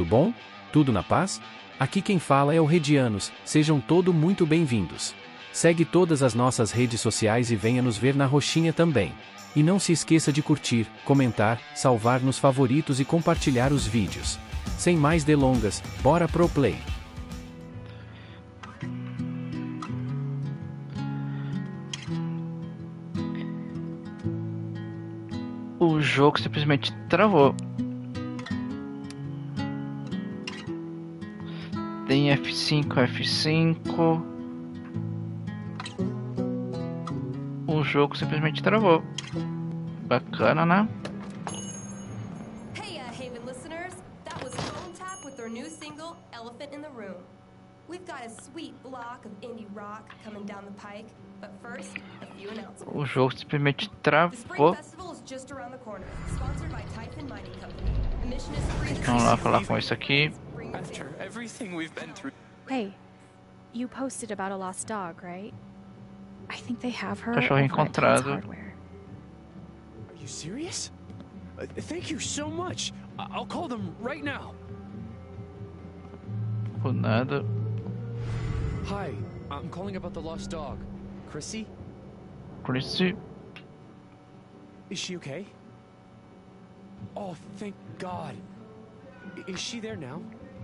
bom? Tudo na paz? Aqui quem fala é o Redianos, sejam todos muito bem-vindos. Segue todas as nossas redes sociais e venha nos ver na roxinha também. E não se esqueça de curtir, comentar, salvar nos favoritos e compartilhar os vídeos. Sem mais delongas, bora pro play! O jogo simplesmente travou. Tem F5, F5. O jogo simplesmente travou. Bacana, né? Hey, Haven listeners, that was Phone Tap with their new single, Elephant in the Room. We've got a sweet block of indie rock coming down the pike, but first, a few announcements. O jogo simplesmente The Spring travou. Festival is just around the corner, sponsored by Typhon Mining Company. The mission is free. Vamos lá falar com isso aqui. After everything we've been through. Hey, you posted about a lost dog, right? I think they have her Cachorro over at Ted's encontrado. Hardware. Are you serious? Thank you so much. I'll call them right now. Por nada. Hi, I'm calling about the lost dog. Chrissy? Chrissy. Is she okay? Oh, thank God. Is she there now?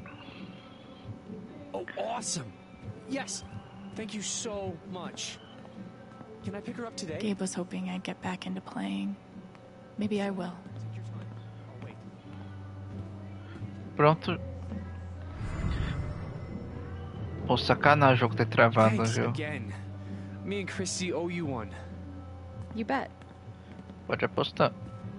Oh, awesome. Yes. Thank you so much. Can I pick her up today? Gabe was hoping I'd get back into playing. Maybe I will. Take your time. I'll wait. Pronto. Pô, sacanagem o jogo ter travado, Thanks viu? again. Me and Chrissy owe you one. You bet. Pode apostar.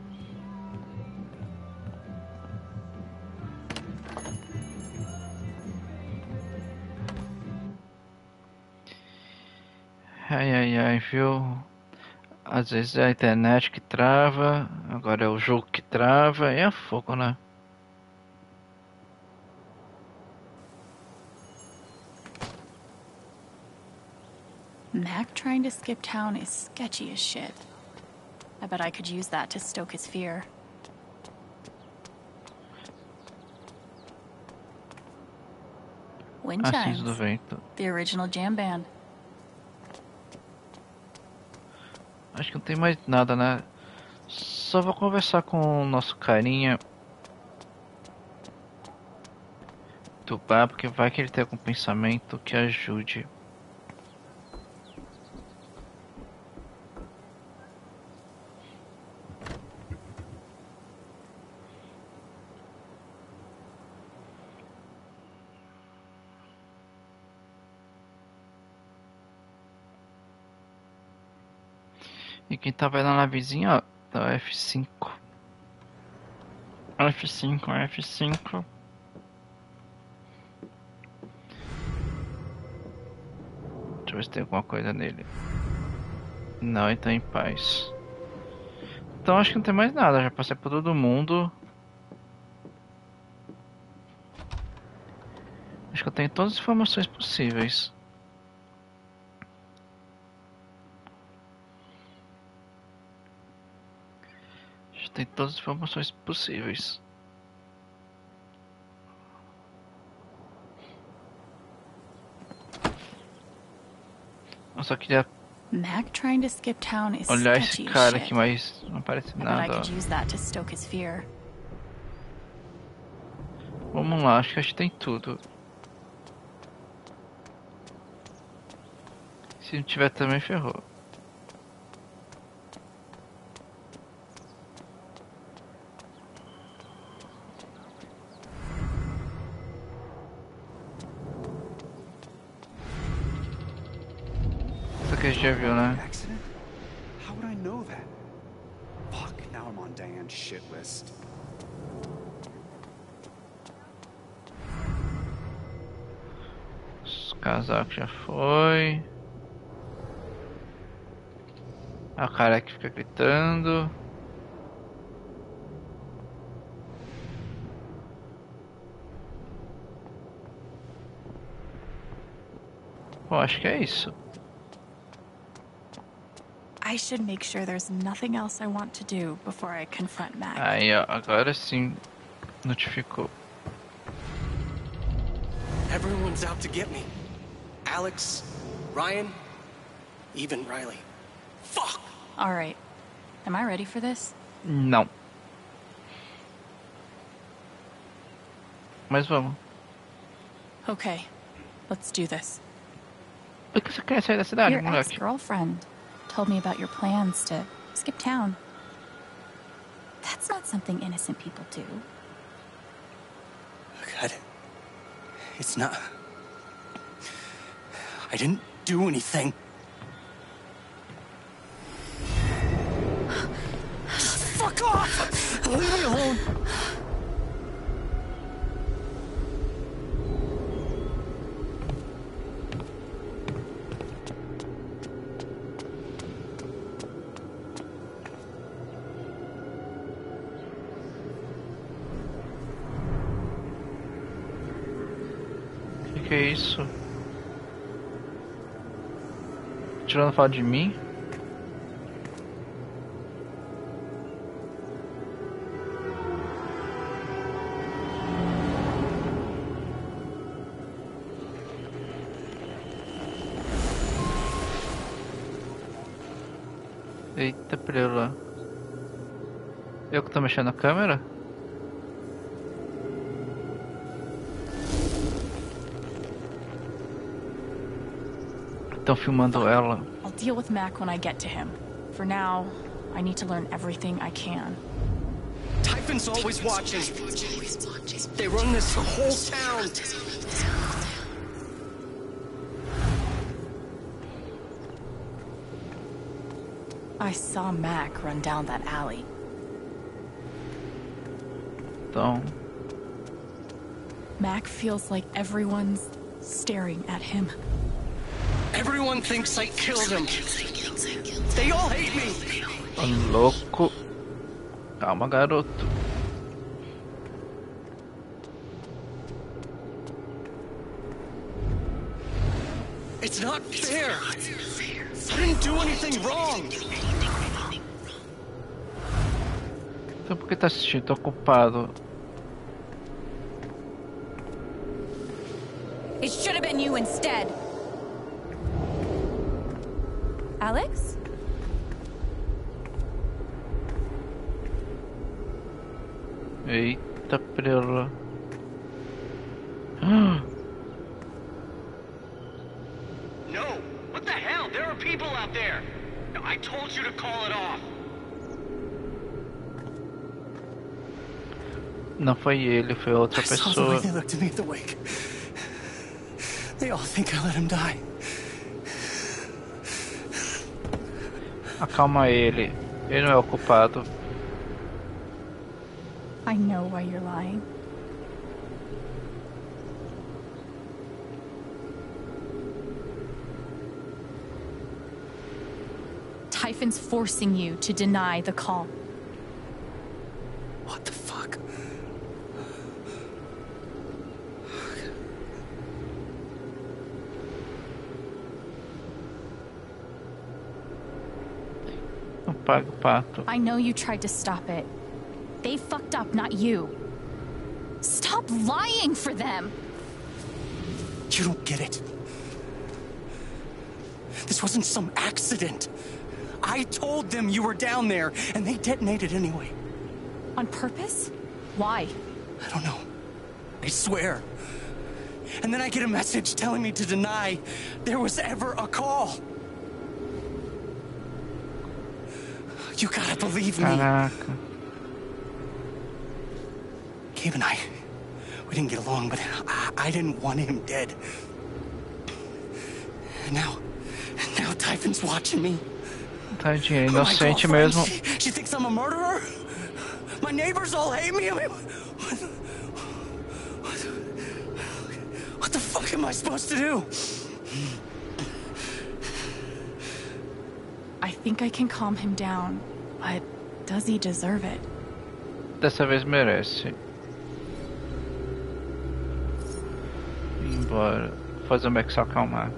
Ai, ai, ai, viu? Às vezes é a internet que trava, agora é o jogo que trava, é fogo, né? Mac trying to skip town is sketchy as shit. I bet I could use that to stoke his fear. Wind Assis do chimes, vento. the original jam band. Acho que não tem mais nada, né? Só vou conversar com o nosso carinha do bar, porque vai que ele tem algum pensamento que ajude. E quem tá vendo na vizinha, ó, tá o F5. F5, F5. Deixa eu ver se tem alguma coisa nele. Não, ele tá em paz. Então acho que não tem mais nada, já passei por todo mundo. Acho que eu tenho todas as informações possíveis. Tem todas as informações possíveis. Eu só queria Mac trying to skip town is olhar esse sketchy as cara shit. aqui, mas não aparece I bet I nada. could use that to stoke his fear. Vamos lá, acho que tem tudo. Se não tiver também, ferrou. Isso aqui a gente já viu, né? Accident? How would I know that? Fuck, now I'm on Diane's shit list. Os casacos já foi. A cara que fica gritando. Bom, acho que é isso. I should make sure there's nothing else I want to do before I confront Mac. Aí, ó, agora sim notificou. Everyone's out to get me. Alex, Ryan, even Riley. Fuck! All right. Am I ready for this? Não. Mas vamos. Okay. Let's do this. Por que você quer sair da cidade, Your moleque? ex-girlfriend told me about your plans to skip town. That's not something innocent people do. God. It's not... I didn't do anything. Just fuck off! Leave me alone! Que é isso? Tirando foto de mim? Eita, prela. Eu que tô mexendo na câmera? Estão filmando ela. I'll deal with Mac when I get to him. For now, I need to learn everything I can. Typhon's always watching. They run this whole town. I saw Mac run down that alley. Então, Mac feels like everyone's staring at him. Everyone thinks I killed him. They all hate me. ô louco. Calma, garoto. It's not fair. I didn't do anything wrong. Então por que tá assistindo? Tô ocupado. It should have been you instead. Alex? Eita, prela. No. What the hell? There are people out there. I told you to call it off. Não foi ele, foi outra I saw the pessoa. way they looked at me at the wake. They all think I let him die. Acalma ele. Ele não é o culpado. I know why you're lying. Typhon's forcing you to deny the call. What the fuck? Não paga o pato. I know you tried to stop it. They fucked up, not you. Stop lying for them! You don't get it. This wasn't some accident. I told them you were down there, and they detonated anyway. On purpose? Why? I don't know. I swear. And then I get a message telling me to deny there was ever a call. You gotta believe me. Caraca. Gabe and I, we didn't get along, but I didn't want him dead. And now Typhon's watching me. Tadinha, My inocente girlfriend, mesmo. She thinks I'm a murderer? My neighbors all hate me? I mean, what the fuck am I supposed to do? I think I can calm him down, but does he deserve it? Dessa vez merece. Ir embora. Fazer o Max se acalmar.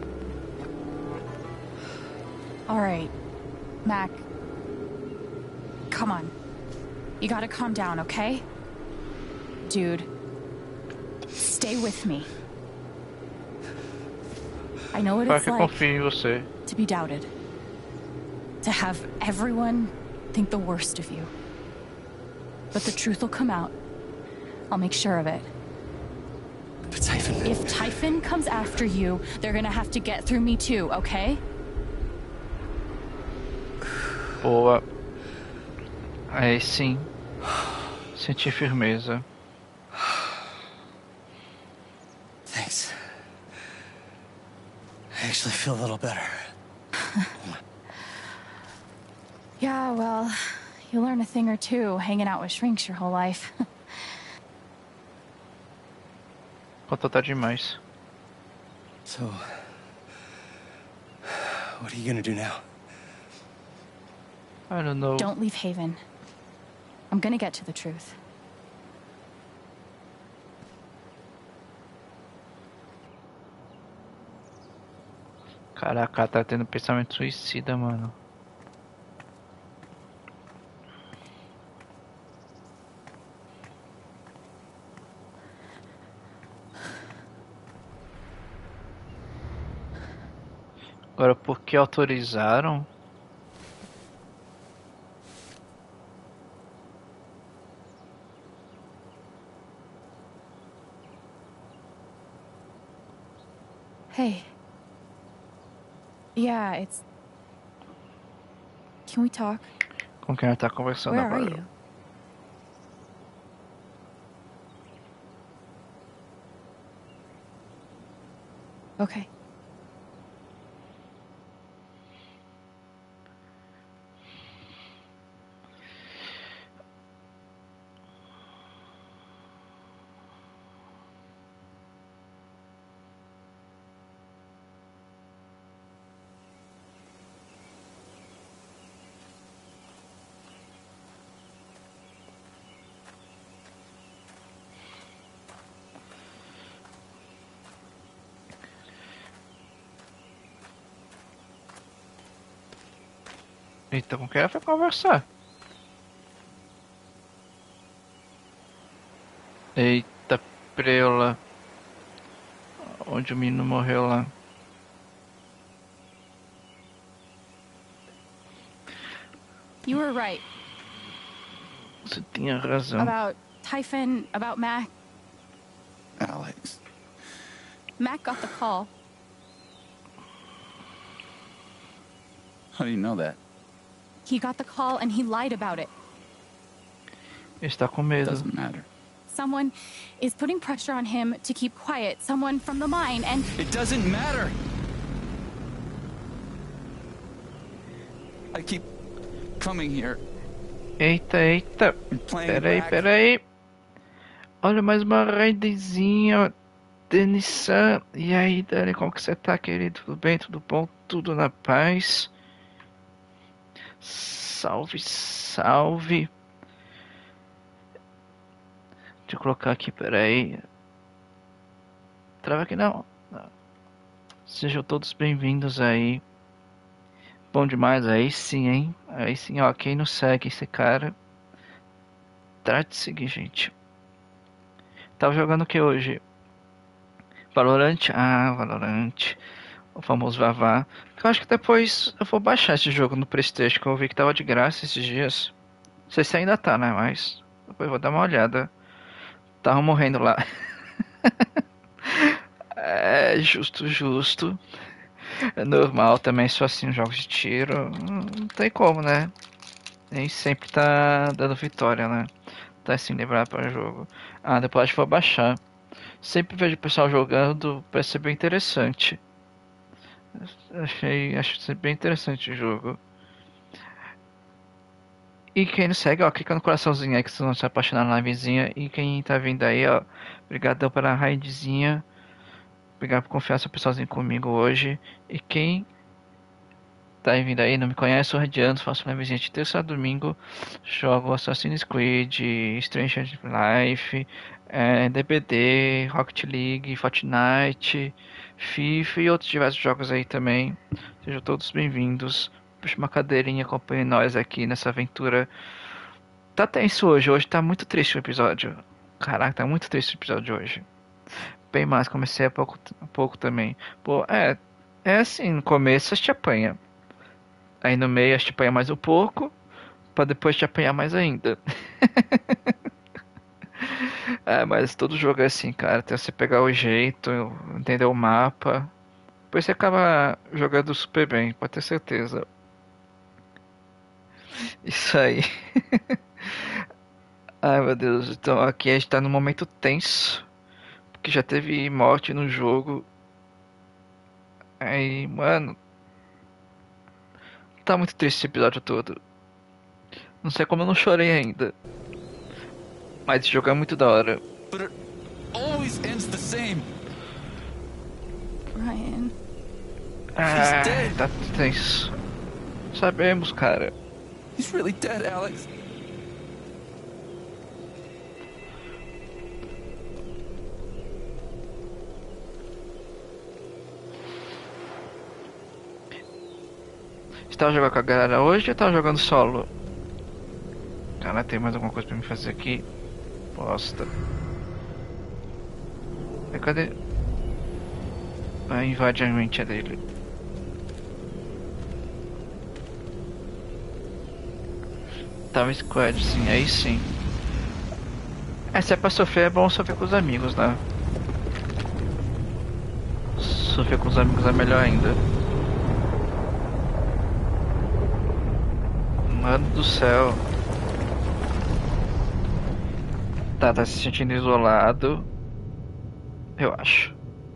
Alright, Mac. Come on. You gotta calm down, okay? Dude, stay with me. I know what Para it's que like confie em você. to be doubted. To have everyone think the worst of you. But the truth will come out. I'll make sure of it. But Typhon... If Typhon comes after you, they're gonna have to get through me too, okay? Boa. Aí sim. Senti firmeza. Thanks. I actually feel a little better. Yeah, well, you learn a thing or two hanging out with shrinks your whole life. Contou tá demais. So... what are you gonna do now? I don't know. Don't leave Haven. I'm gonna get to the truth. Caraca, tá tendo pensamento suicida, mano. Agora, por que autorizaram? Hey. Yeah, it's... Can we talk? Com quem ela tá conversando Where are agora? you? Okay. Eita, com quem ela foi conversar? Eita, preula. Onde o menino morreu lá. You were right. Você tinha razão. About Typhon, about Mac. Alex. Mac got the call. How do you know that? He got the call and he lied about it. Ele está com medo. Doesn't matter. Someone is putting pressure on him to keep quiet. Someone from the mine, and... It doesn't matter! I keep coming here Eita, eita. and playing back. Peraí. Olha, mais uma raidezinha. Denissan. E aí, Dani, como que você tá, querido? Tudo bem? Tudo bom? Tudo na paz? Salve, salve. Deixa eu colocar aqui, peraí. Trava aqui não. Sejam todos bem-vindos aí. Bom demais, aí sim, hein? Aí sim, ó, quem não segue esse cara, trate de seguir, gente. Tava jogando o que hoje? Valorant? Ah, Valorant. O famoso Vavá. Eu acho que depois eu vou baixar esse jogo no PlayStation, que eu vi que tava de graça esses dias. Não sei se ainda tá, né? Mas depois eu vou dar uma olhada. Tava morrendo lá. É, justo. É normal também, só assim, jogos de tiro. Não tem como, né? Nem sempre tá dando vitória, né? Tá assim, lembrar para o jogo. Ah, depois acho que vou baixar. Sempre vejo o pessoal jogando, parece ser bem interessante. Acho ser bem interessante o jogo. E quem não segue, ó, clica no coraçãozinho aí que vocês vão se apaixonar na livezinha. E quem tá vindo aí, ó, obrigadão pela raidzinha. Obrigado por confiar seu pessoalzinho comigo hoje. E quem tá vindo aí, não me conhece, sou Radianos, faço livezinha de terça a domingo. Jogo Assassin's Creed, Stranger Life, DBD, Rocket League, Fortnite, FIFA e outros diversos jogos aí também. Sejam todos bem-vindos. Puxa uma cadeirinha, acompanhe nós aqui nessa aventura. Tá tenso hoje tá muito triste o episódio. Caraca, tá muito triste o episódio de hoje. Bem mais, comecei há pouco também. Pô, É assim, no começo a gente apanha. Aí no meio a gente apanha mais um pouco, pra depois te apanhar mais ainda. É, mas todo jogo é assim, cara. Até você pegar o jeito, entender o mapa. Depois você acaba jogando super bem, pode ter certeza. Isso aí. Ai meu Deus, então aqui a gente tá num momento tenso. Porque já teve morte no jogo. Aí, mano, tá muito triste esse episódio todo. Não sei como eu não chorei ainda. Mas esse jogo é muito da hora. But it always ends the same. Ryan. Ah, tá tenso. Sabemos, cara. He's really dead, Alex. Você tava jogando com a galera hoje ou tava jogando solo? Cara, tem mais alguma coisa pra me fazer aqui? Bosta. E cadê? Ah, invade a mente dele. Tava squad, sim, aí sim. É, se é pra sofrer, é bom sofrer com os amigos, né? Sofrer com os amigos é melhor ainda. Mano do céu. Tá se sentindo isolado. Eu acho.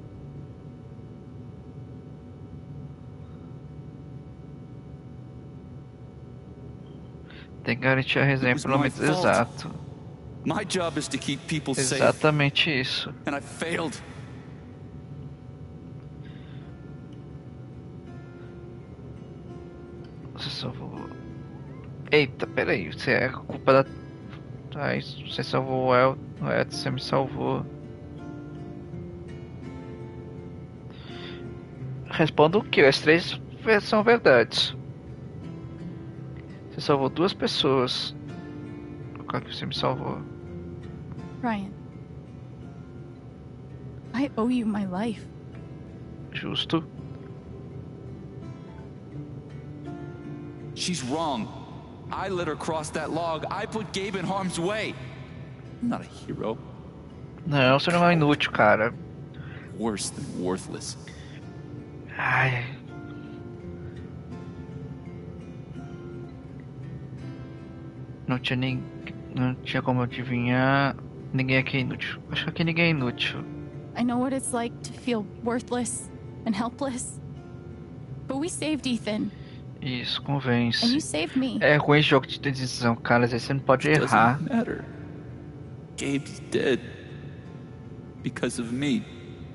Tem que garantir a resenha pelo menos exato. My job is to keep people safe. Exatamente isso. And I failed. Você salvou. Eita, peraí. Você é culpa da. Ah, isso, você salvou o El. Você me salvou. Responda o que? As três são verdades. Você salvou duas pessoas. Qual que você me salvou? Ryan. I owe you my life. Justo. She's wrong. I let her cross that log. I put Gabe in harm's way. I'm not a hero. Não, você não é inútil, cara. Worse than worthless. Ai. Não tinha nem. Não tinha como adivinhar. Ninguém aqui é inútil. Acho que aqui ninguém é inútil. I know what it's like to feel worthless and helpless. But we saved Ethan. Isso, And convence. you saved me. É ruim esse jogo de decisão, cara. Às vezes você não pode errar. Doesn't matter. Gabe's dead. Because of me.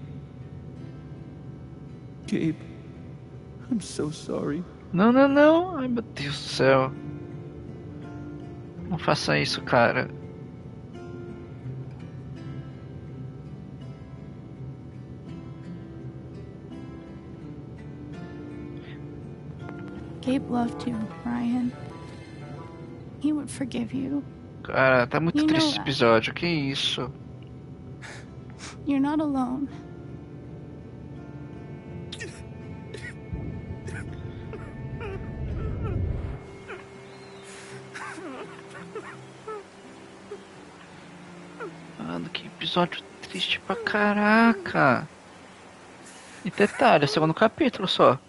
Gabe, I'm so sorry. Não, não, não. Ai, meu Deus do céu. Não faça isso, cara. Gabe loved you, Ryan. He would forgive you. Cara, tá muito You know triste esse that. episódio. Que isso? You're not alone. Mano, que episódio triste pra caraca. E detalhe, é o segundo capítulo só.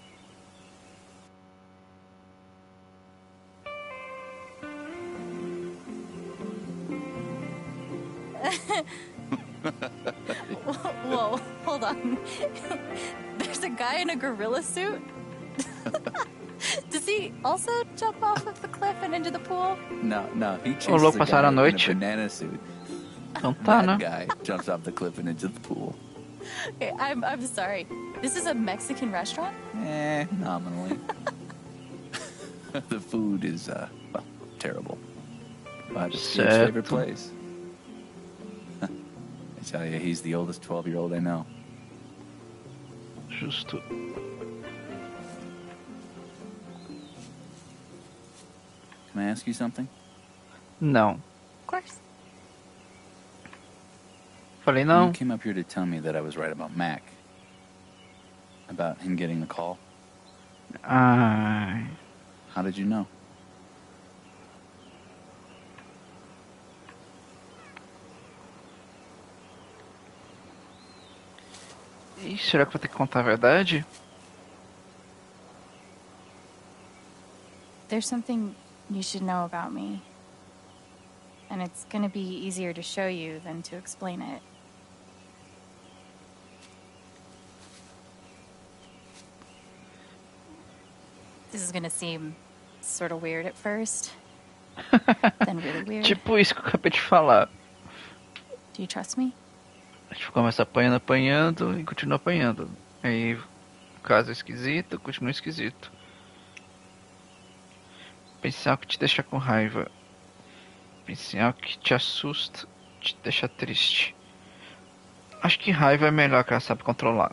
Whoa, hold on. There's a guy in a gorilla suit? Does he also jump off of the cliff and into the pool? No, he Ô, louco, passaram a noite. banana suit. Então tá, That né? guy jumps off the cliff and into the pool. Okay, I'm sorry. This is a Mexican restaurant? Nominally. The food is, well, terrible. But it's his favorite Certo. place. I tell you, he's the oldest 12-year-old I know. Justo. Can I ask you something? Não. Of course. Falei não. You came up here to tell me that I was right about Mac. About him getting the call? Ai. How did you know? Ih, será que vou ter que contar a verdade? There's something you should know about me. And it's gonna be easier to show you than to explain it. This is gonna seem sort of weird at first, then really weird. Tipo isso que eu acabei de falar. Do you trust me? A gente começa apanhando e continua apanhando. Aí, o caso é esquisito, continua esquisito. Pensar que te deixa com raiva. Pensar que te assusta, te deixa triste. Acho que raiva é melhor que ela sabe controlar.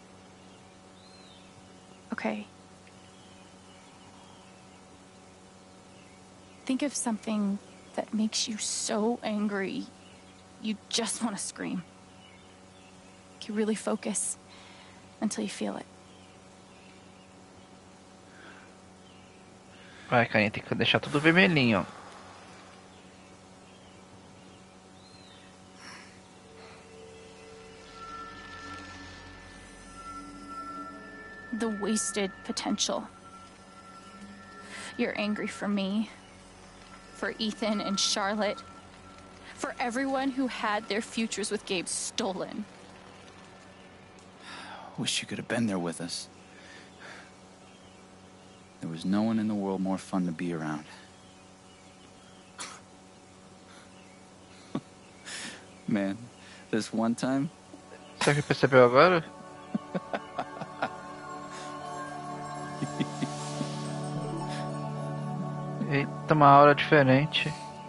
Okay. Think of something that makes you so angry you just want to scream. You really focus until you feel it. Vai, Carinha, tem que deixar tudo vermelhinho. The wasted potential. You're angry for me, for Ethan and Charlotte, for everyone who had their futures with Gabe stolen. Wish you could have been there with us. There was no one in the world more fun to be around. Man, this one time... Será que percebeu agora? Eita, uma aura diferente.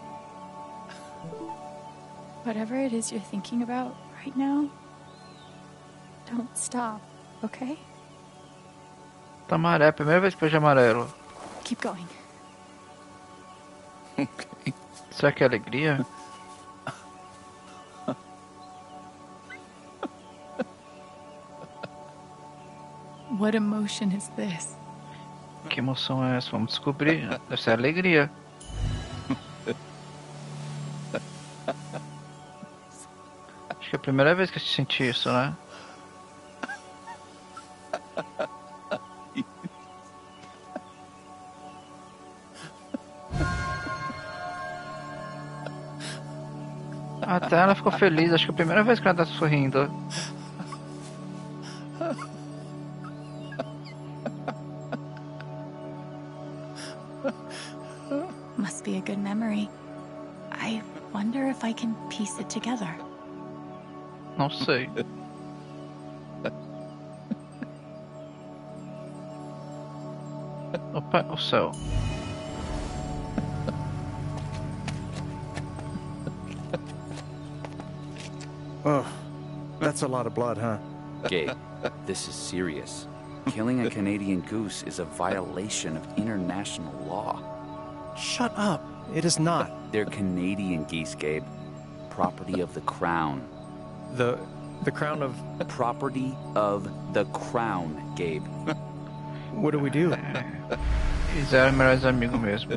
Whatever it is you're thinking about right now, don't stop, okay? Tamaré, primeira vez que vejo amarelo. Keep going. Okay. Será que é alegria? What emotion is this? Que emoção é essa? Vamos descobrir. Deve ser alegria. Acho que é a primeira vez que eu senti isso, né? Até ela ficou feliz. Acho que é a primeira vez que ela tá sorrindo. Must be a good memory. I wonder if I can piece it together. Não sei. Opa, o céu. Oh, that's a lot of blood, huh? Gabe, this is serious. Killing a Canadian goose is a violation of international law. Shut up. It is not. They're Canadian geese, Gabe. Property of the Crown. The crown of... Property of the Crown, Gabe. What do we do? Eles eram melhores amigos mesmo.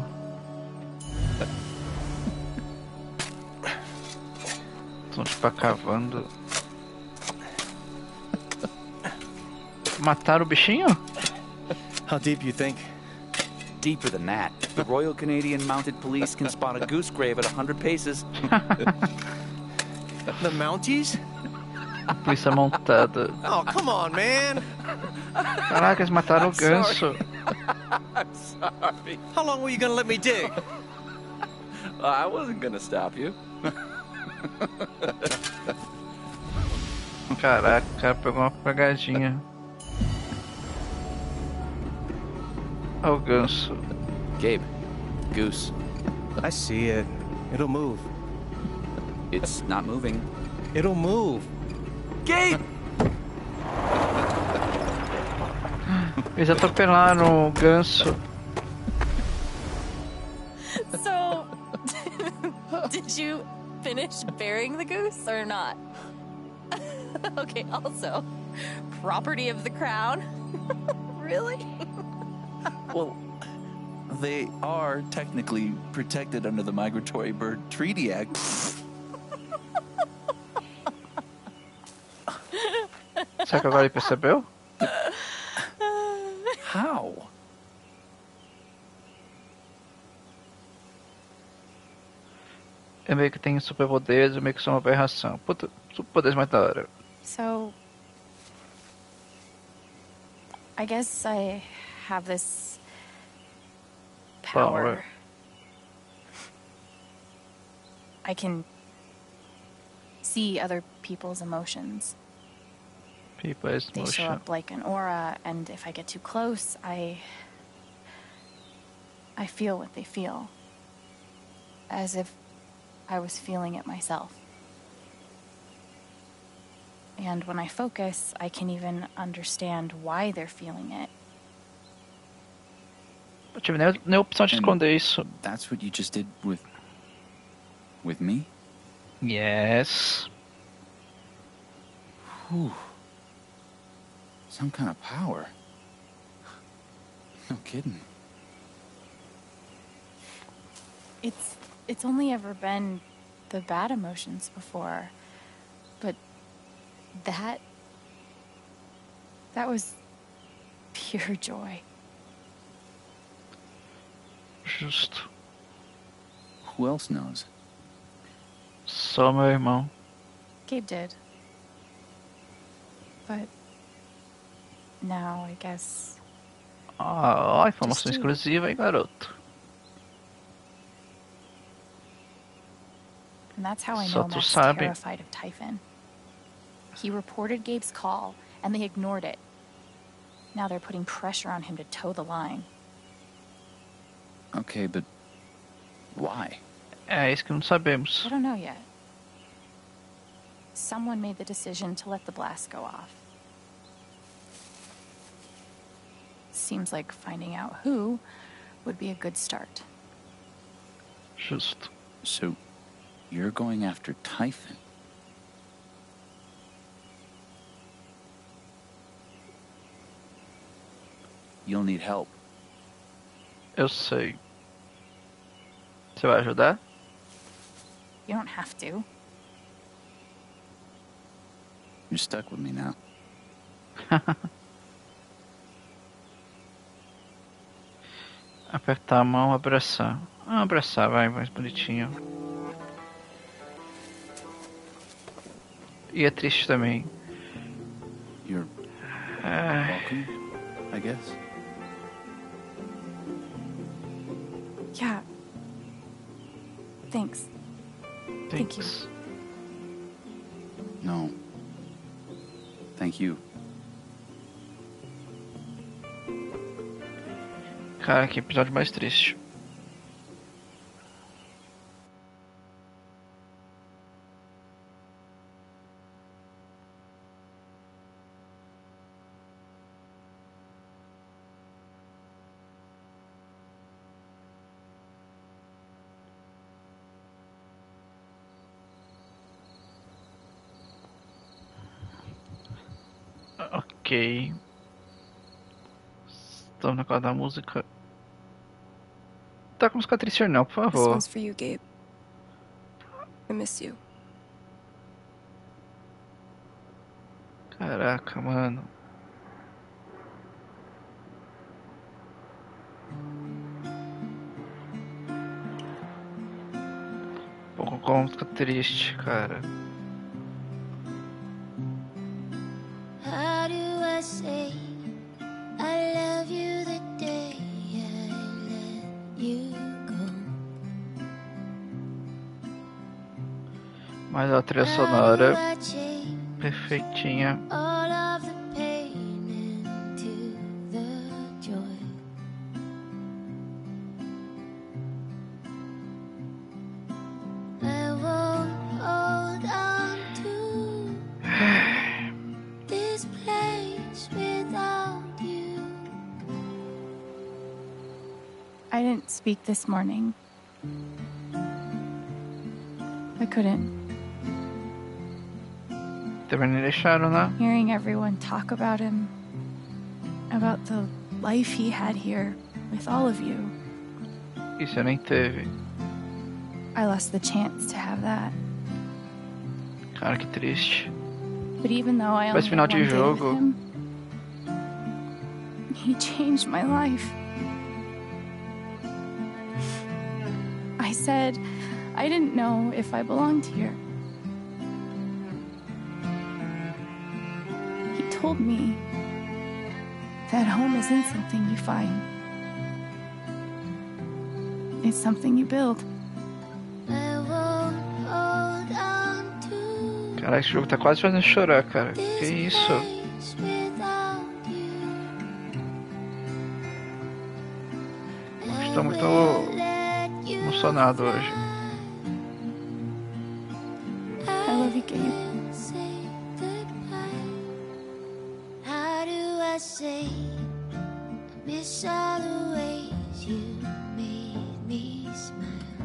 Estão tipo cavando. Mataram o bichinho? How deep you think? Deeper than that. The Royal Canadian Mounted Police can spot a goose grave at 100 paces. The Mounties? Polícia montada. Oh, come on, man! Caraca, eles mataram o ganso. I'm sorry. How long were you gonna let me dig? I wasn't gonna stop you. Caraca, o cara pegou uma pegadinha. Olha o ganso. Gabe, goose. I see it. It'll move. It's not moving. It'll move. Gabe! Eles atropelaram o ganso. So, did you finish burying the goose or not? Okay, also, property of the crown? Really? Well, they are technically protected under the Migratory Bird Treaty Act. Será que agora ele percebeu? How? Eu meio que tenho superpoderes, eu meio que sou uma aberração. Puta, superpoderes mais da hora. So, I guess I have this power. I can see other people's emotions. People's They show up like an aura, and if I get too close, I feel what they feel. As if I was feeling it myself. And when I focus, I can even understand why they're feeling it. Eu tive nem opção de esconder isso. That's what you just did with me? Yes. Whew. Some kind of power. No kidding. It's only ever been the bad emotions before, but that was pure joy. Justo. Who else knows? Só meu irmão. Gabe did. But now I guess. Ah, informação exclusiva, hein, garoto? And that's how I Só know tu Matt's sabe. terrified of Typhon. He reported Gabe's call, and they ignored it. Now they're putting pressure on him to toe the line. Okay, but why? É isso que não sabemos. I don't know yet. Someone made the decision to let the blast go off. Seems like finding out who would be a good start. Justo. So, you're going after Typhon? You'll need help. Eu sei. Você vai ajudar? You don't have to. You're stuck with me now. Apertar a mão, abraçar. Ah, abraçar, vai, mais bonitinho. E é triste também. You're welcome, I guess. Yeah. Thanks. Thank you. No. Thank you. Cara, que episódio mais triste. Ok. Estamos na casa da música. Tá com música triste não, por This favor. one's for you, Gabe. I miss you. Caraca, mano. Pouco com música triste, cara. How do I say I love you the day I let you go? Mas a trilha sonora perfeitinha. All of the pain into the joy. I won't hold on to this place without you. I didn't speak this morning. I couldn't. Também não deixaram, né? Hearing everyone talk about him, about the life he had here with all of you. Isso nem teve. I lost the chance to have that. Cara, que triste. But even though I only Mas final had one de day with jogo. him, he changed my life. I said I didn't know if I belonged here. He told me that home isn't something you find. It's something you build. Caraca, esse jogo tá quase fazendo chorar, cara. Que isso? Estou muito emocionado hoje. I love you, Gabe. How do I say I miss all the ways you made me smile?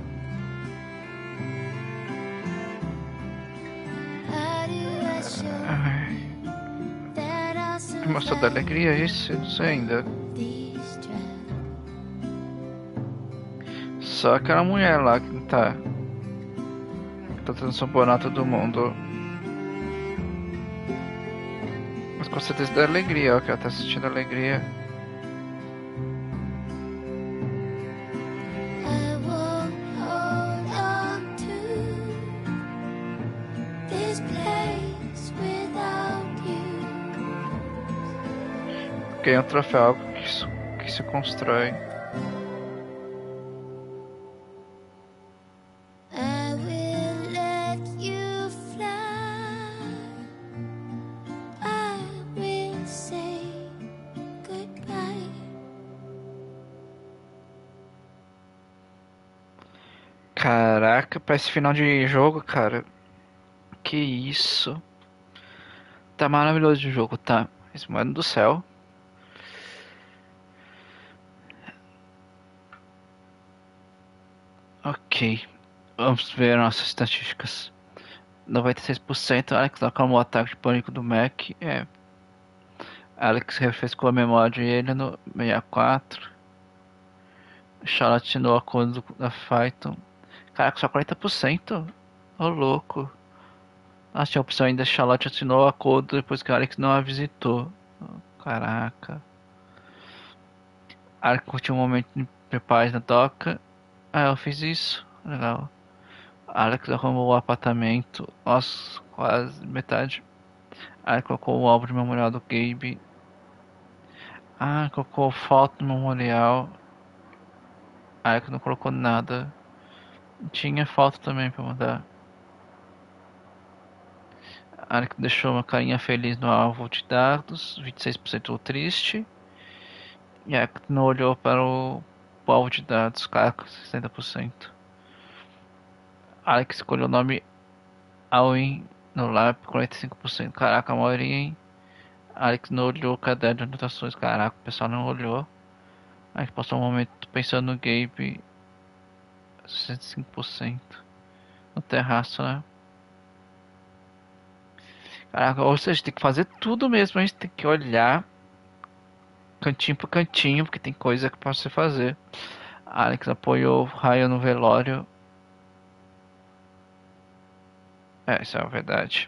How do I show that I Emoção da alegria, isso? Não sei ainda. Só aquela mulher lá que tá tentando subornar todo mundo. Mas com certeza da alegria, ó, que ela tá sentindo alegria. Ganha um troféu, algo que se constrói. Caraca, pra esse final de jogo, cara. Que isso. Tá maravilhoso o jogo, tá? Esse mano do céu. Ok. Vamos ver nossas estatísticas. 96%. Alex acalmou o ataque de pânico do Mac. Alex refrescou a memória dele no 64. Charlotte assinou o acordo da Phaeton. Caraca, só 40%? Ô louco. Tinha a opção ainda. Charlotte assinou o acordo depois que Alex não a visitou. Caraca. Alex curtiu um momento de paz na doca. Eu fiz isso. Legal. Alex arrumou o apartamento. Nossa, quase metade. Alex colocou o álbum de memorial do Gabe. Colocou foto no memorial. Alex não colocou nada. Tinha foto também pra mandar. Alex deixou uma carinha feliz no alvo de dados. 26% triste. E Alex não olhou para o alvo de dados. Caraca, 60%. Alex escolheu o nome Alwyn no lápis, 45%. Caraca, a maioria, hein? Alex não olhou o caderno de anotações. Caraca, o pessoal não olhou. Alex passou um momento pensando no Gabe, 65%. No terraço, né? Caraca, ou seja, tem que fazer tudo mesmo. A gente tem que olhar cantinho por cantinho, porque tem coisa que pode se fazer. Alex apoiou Ryan no velório. Isso é a verdade.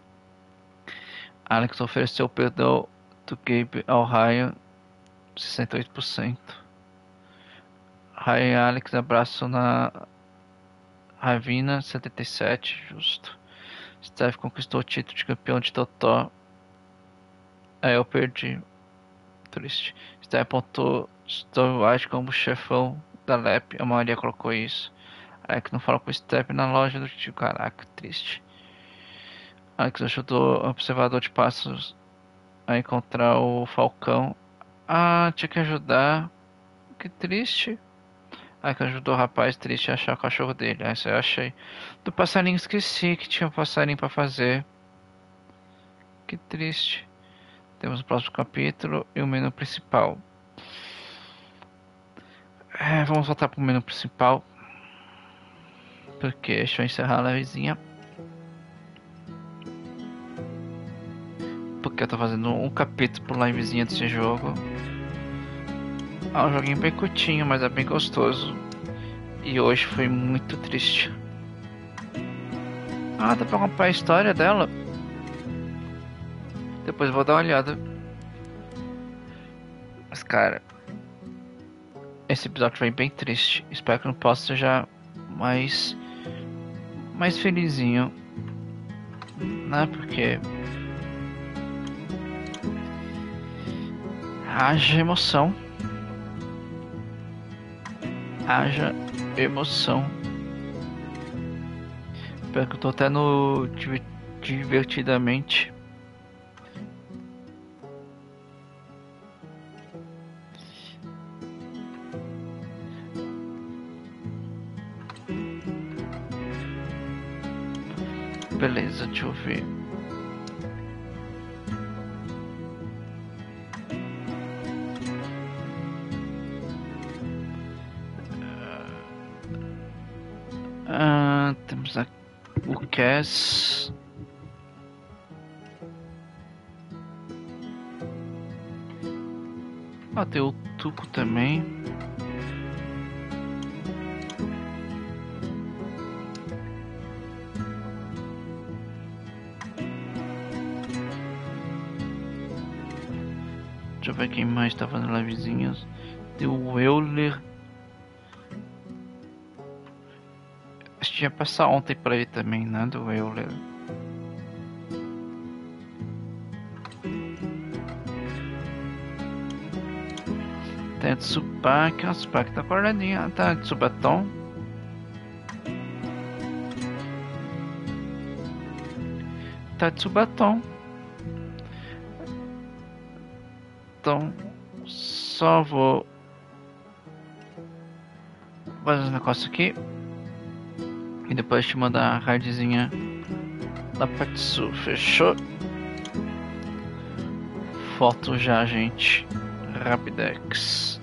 Alex ofereceu perdão do Gabe ao Ryan, 68%. Ryan e Alex abraçam na Ravina, 77%, justo. Steph conquistou o título de campeão de Totó. Eu perdi. Triste. Steph apontou Steve White como chefão da LEP. A maioria colocou isso. Alex não falou com o Steph na loja do tio. Caraca, triste. Alex ajudou o observador de passos a encontrar o Falcão. Tinha que ajudar. Que triste. Alex ajudou o rapaz triste a achar o cachorro dele. Isso eu achei. Do passarinho esqueci que tinha um passarinho pra fazer. Que triste. Temos o próximo capítulo e o menu principal. Vamos voltar pro menu principal. Porque deixa eu encerrar a levezinha. porque eu tô fazendo um capítulo por livezinha desse jogo. É um joguinho bem curtinho, mas é bem gostoso. E hoje foi muito triste. Ah, dá pra comprar a história dela? Depois eu vou dar uma olhada. Mas cara, esse episódio foi bem triste. Espero que não possa seja mais felizinho, né? Porque haja emoção. Haja emoção. Espero que eu tô até no divertidamente. Beleza, deixa eu ver. Temos aqui o Cass. Tem o Tuco também. Deixa eu ver quem mais tá fazendo livezinhas. Tem o Euler. Acho que ia passar ontem pra ele também, né? Do Euler. Tem a Tsubaki. A Tsubaki tá acordadinha. Tá a Tsubaton. Tá a Tsubaton. Então, só vou fazer um negócio aqui e depois te mandar a raidzinha da Patsu, fechou? Foto já, gente. Rapidex.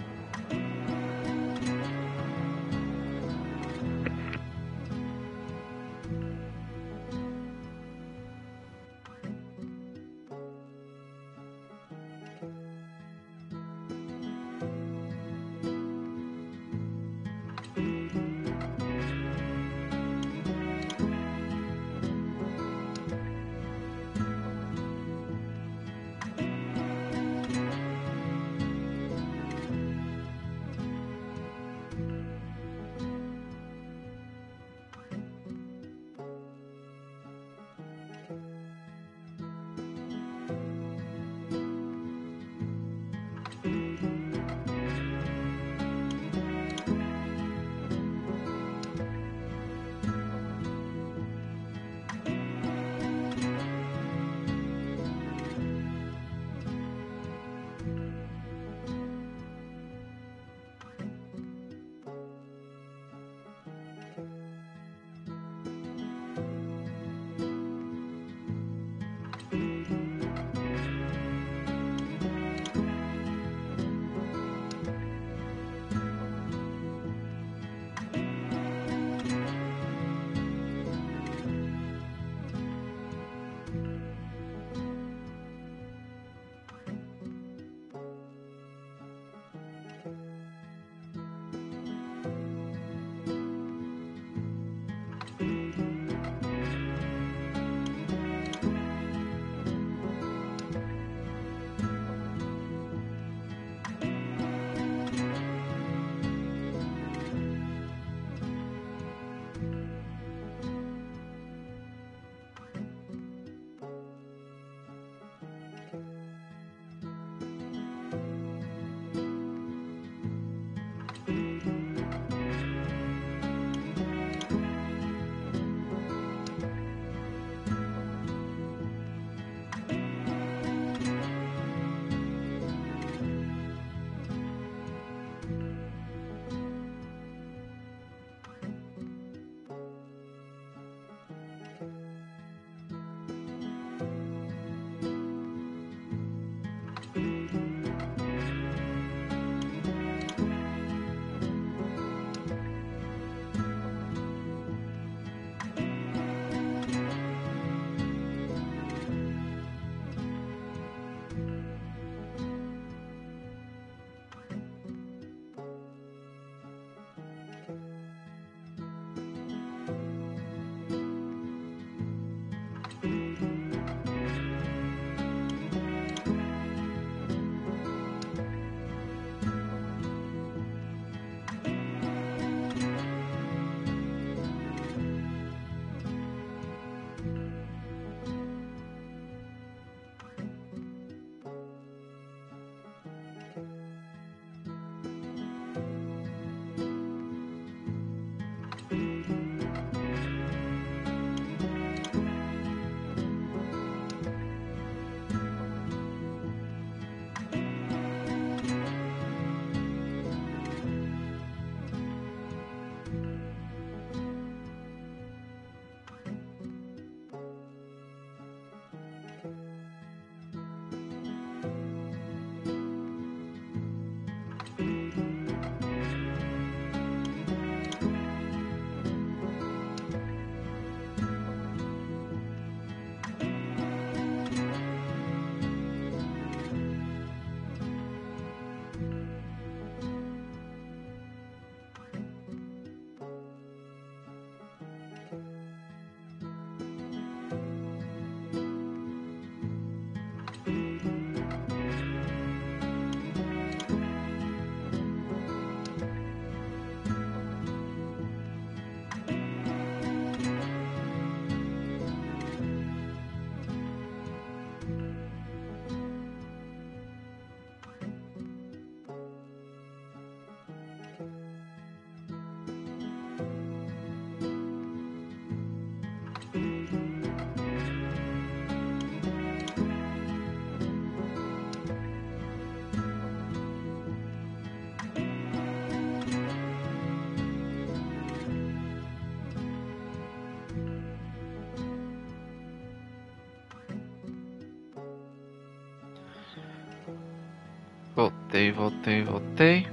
Voltei.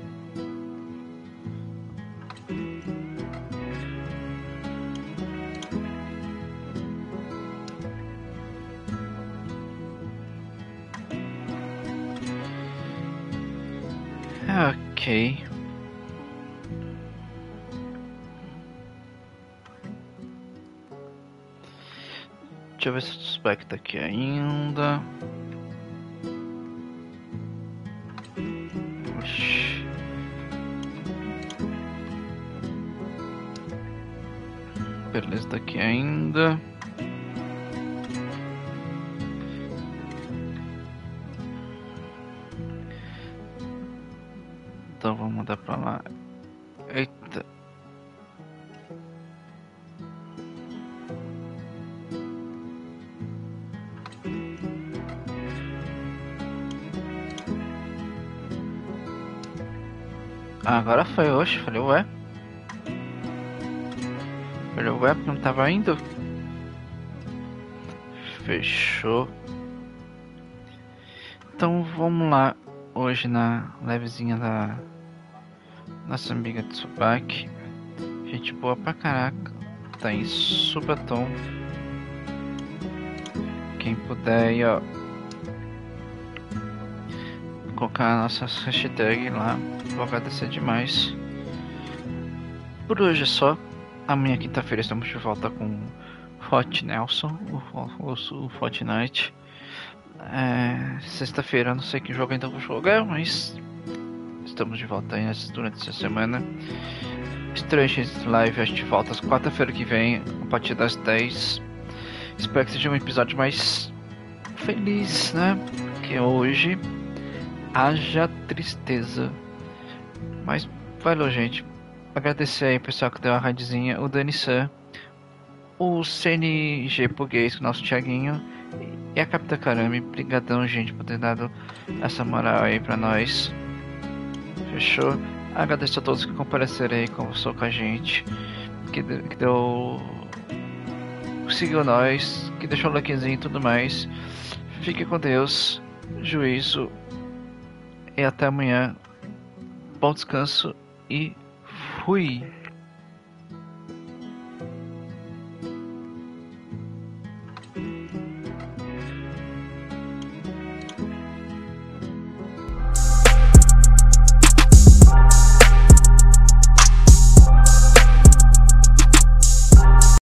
Ok. Deixa eu ver se o suspect tá aqui ainda. Oxi. Beleza, tá aqui ainda. Então vamos mandar pra lá. Eita. Agora foi, oxe, falei, ué. Falei, ué, porque não tava indo. Fechou. Então vamos lá. Hoje na levezinha da nossa amiga Tsubaki. Gente boa pra caraca. Tá em super tom. Quem puder aí, ó, colocar a nossa hashtag lá, vou agradecer demais. Por hoje é só. Amanhã, quinta-feira, estamos de volta com Hot Nelson, o Fortnite. Sexta-feira, não sei que jogo ainda vou jogar, mas estamos de volta aí durante essa semana. Strange Live, a gente volta às quarta-feira que vem, a partir das 10. Espero que seja um episódio mais feliz, né? Que hoje haja tristeza. Mas valeu, gente. Agradecer aí o pessoal que deu a radizinha, o Dani San, o CNG Português, o nosso Thiaguinho e a Capitã Karami. Brigadão, gente, por ter dado essa moral aí pra nós. Fechou? Agradeço a todos que compareceram aí, conversou com a gente, que deu, seguiu nós, que deixou o likezinho e tudo mais. Fique com Deus, juízo e até amanhã. Bom descanso e fui!